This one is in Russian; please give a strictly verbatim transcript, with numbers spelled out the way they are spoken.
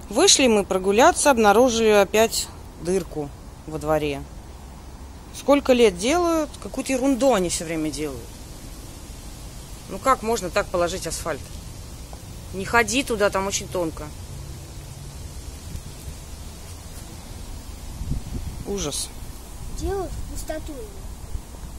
Вышли мы прогуляться, обнаружили опять дырку во дворе. Сколько лет делают, какую-то ерунду они все время делают. Ну как можно так положить асфальт? Не ходи туда, там очень тонко. Ужас. Делают в пустоту.